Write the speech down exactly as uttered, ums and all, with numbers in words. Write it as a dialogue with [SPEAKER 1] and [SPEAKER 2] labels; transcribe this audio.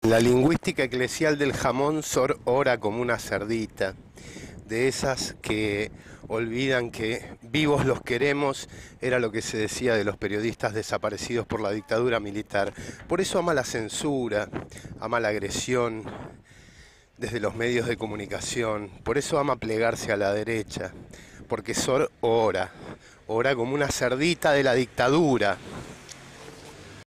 [SPEAKER 1] La lingüística eclesial del jamón, Sor ora como una cerdita, de esas que olvidan que vivos los queremos, era lo que se decía de los periodistas desaparecidos por la dictadura militar. Por eso ama la censura, ama la agresión desde los medios de comunicación, por eso ama plegarse a la derecha, porque Sor ora, ora como una cerdita de la dictadura.